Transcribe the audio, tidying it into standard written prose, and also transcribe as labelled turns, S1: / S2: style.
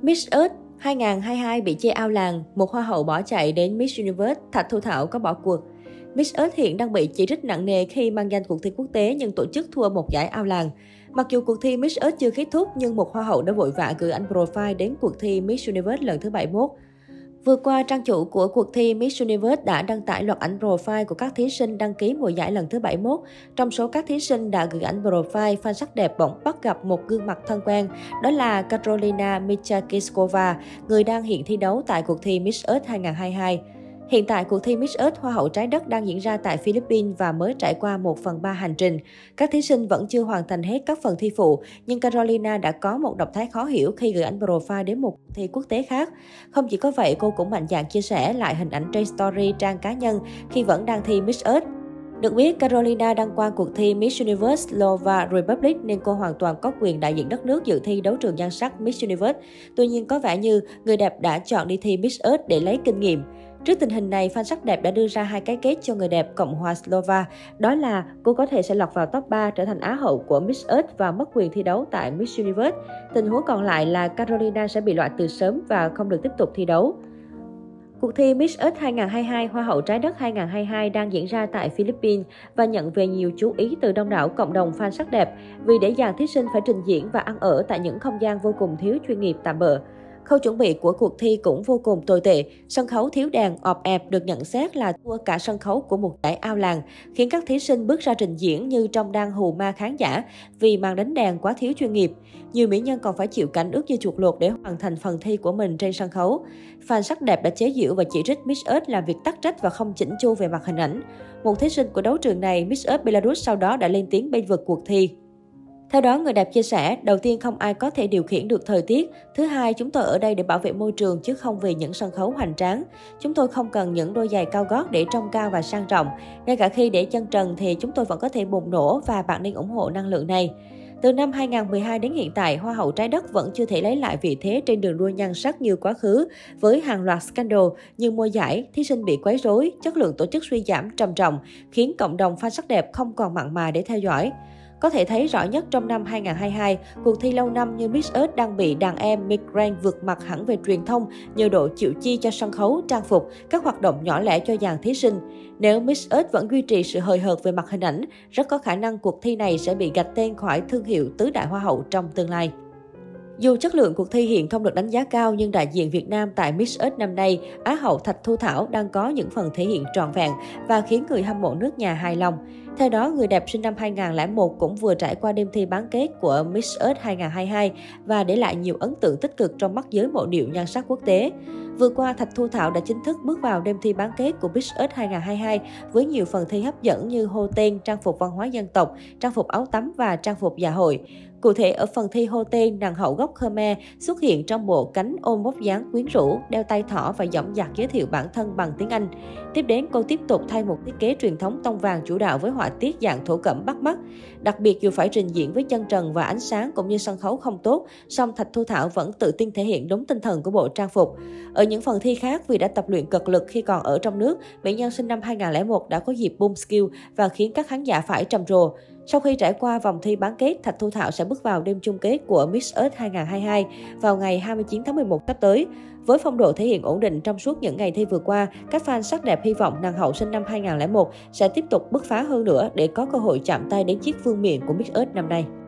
S1: Miss Earth 2022 bị chê ao làng, một hoa hậu bỏ chạy đến Miss Universe, Thạch Thu Thảo có bỏ cuộc. Miss Earth hiện đang bị chỉ trích nặng nề khi mang danh cuộc thi quốc tế nhưng tổ chức thua một giải ao làng. Mặc dù cuộc thi Miss Earth chưa kết thúc nhưng một hoa hậu đã vội vã gửi ảnh profile đến cuộc thi Miss Universe lần thứ 71. Vừa qua, trang chủ của cuộc thi Miss Universe đã đăng tải loạt ảnh profile của các thí sinh đăng ký mùa giải lần thứ 71. Trong số các thí sinh đã gửi ảnh profile, fan sắc đẹp bỗng bắt gặp một gương mặt thân quen, đó là Karolina Michakiskova, người đang hiện thi đấu tại cuộc thi Miss Earth 2022. Hiện tại, cuộc thi Miss Earth Hoa hậu trái đất đang diễn ra tại Philippines và mới trải qua 1/3 hành trình. Các thí sinh vẫn chưa hoàn thành hết các phần thi phụ, nhưng Carolina đã có một động thái khó hiểu khi gửi ảnh profile đến một cuộc thi quốc tế khác. Không chỉ có vậy, cô cũng mạnh dạn chia sẻ lại hình ảnh trên story trang cá nhân khi vẫn đang thi Miss Earth. Được biết, Carolina đăng quang cuộc thi Miss Universe Slova Republic nên cô hoàn toàn có quyền đại diện đất nước dự thi đấu trường nhan sắc Miss Universe. Tuy nhiên, có vẻ như người đẹp đã chọn đi thi Miss Earth để lấy kinh nghiệm. Trước tình hình này, fan sắc đẹp đã đưa ra hai cái kết cho người đẹp Cộng hòa Slova. Đó là cô có thể sẽ lọt vào top 3 trở thành Á hậu của Miss Earth và mất quyền thi đấu tại Miss Universe. Tình huống còn lại là Carolina sẽ bị loại từ sớm và không được tiếp tục thi đấu. Cuộc thi Miss Earth 2022 Hoa hậu trái đất 2022 đang diễn ra tại Philippines và nhận về nhiều chú ý từ đông đảo cộng đồng fan sắc đẹp vì để dàn thí sinh phải trình diễn và ăn ở tại những không gian vô cùng thiếu chuyên nghiệp tạm bợ. Khâu chuẩn bị của cuộc thi cũng vô cùng tồi tệ. Sân khấu thiếu đèn, ọp ẹp được nhận xét là thua cả sân khấu của một giải ao làng, khiến các thí sinh bước ra trình diễn như trong đang hù ma khán giả vì màn đánh đèn quá thiếu chuyên nghiệp. Nhiều mỹ nhân còn phải chịu cảnh ướt như chuột luộc để hoàn thành phần thi của mình trên sân khấu. Fan sắc đẹp đã chế giễu và chỉ trích Miss Earth làm việc tắc trách và không chỉnh chu về mặt hình ảnh. Một thí sinh của đấu trường này, Miss Earth Belarus sau đó đã lên tiếng bênh vực cuộc thi. Theo đó, người đẹp chia sẻ, đầu tiên không ai có thể điều khiển được thời tiết. Thứ hai, chúng tôi ở đây để bảo vệ môi trường chứ không vì những sân khấu hoành tráng. Chúng tôi không cần những đôi giày cao gót để trông cao và sang trọng. Ngay cả khi để chân trần thì chúng tôi vẫn có thể bùng nổ và bạn nên ủng hộ năng lượng này. Từ năm 2012 đến hiện tại, Hoa hậu trái đất vẫn chưa thể lấy lại vị thế trên đường đua nhan sắc như quá khứ, với hàng loạt scandal như mua giải, thí sinh bị quấy rối, chất lượng tổ chức suy giảm trầm trọng, khiến cộng đồng fan sắc đẹp không còn mặn mà để theo dõi. Có thể thấy rõ nhất trong năm 2022, cuộc thi lâu năm như Miss Earth đang bị đàn em migrant vượt mặt hẳn về truyền thông nhờ độ chịu chi cho sân khấu, trang phục, các hoạt động nhỏ lẻ cho dàn thí sinh. Nếu Miss Earth vẫn duy trì sự hời hợt về mặt hình ảnh, rất có khả năng cuộc thi này sẽ bị gạch tên khỏi thương hiệu tứ đại hoa hậu trong tương lai. Dù chất lượng cuộc thi hiện không được đánh giá cao nhưng đại diện Việt Nam tại Miss Earth năm nay, Á hậu Thạch Thu Thảo đang có những phần thể hiện trọn vẹn và khiến người hâm mộ nước nhà hài lòng. Theo đó, người đẹp sinh năm 2001 cũng vừa trải qua đêm thi bán kết của Miss Earth 2022 và để lại nhiều ấn tượng tích cực trong mắt giới mộ điệu nhan sắc quốc tế. Vừa qua, Thạch Thu Thảo đã chính thức bước vào đêm thi bán kết của Miss Earth 2022 với nhiều phần thi hấp dẫn như hô tên, trang phục văn hóa dân tộc, trang phục áo tắm và trang phục dạ hội. Cụ thể, ở phần thi hô tên, nàng hậu gốc Khmer xuất hiện trong bộ cánh ôm vóc dáng quyến rũ, đeo tay thỏ và dõng dạc giới thiệu bản thân bằng tiếng Anh. Tiếp đến, cô tiếp tục thay một thiết kế truyền thống tông vàng chủ đạo với họa tiết dạng thổ cẩm bắt mắt. Đặc biệt, dù phải trình diễn với chân trần và ánh sáng cũng như sân khấu không tốt, song Thạch Thu Thảo vẫn tự tin thể hiện đúng tinh thần của bộ trang phục. Ở những phần thi khác, vì đã tập luyện cật lực khi còn ở trong nước, mỹ nhân sinh năm 2001 đã có dịp boom skill và khiến các khán giả phải trầm trồ. Sau khi trải qua vòng thi bán kết, Thạch Thu Thảo sẽ bước vào đêm chung kết của Miss Earth 2022 vào ngày 29 tháng 11 sắp tới. Với phong độ thể hiện ổn định trong suốt những ngày thi vừa qua, các fan sắc đẹp hy vọng nàng hậu sinh năm 2001 sẽ tiếp tục bứt phá hơn nữa để có cơ hội chạm tay đến chiếc vương miện của Miss Earth năm nay.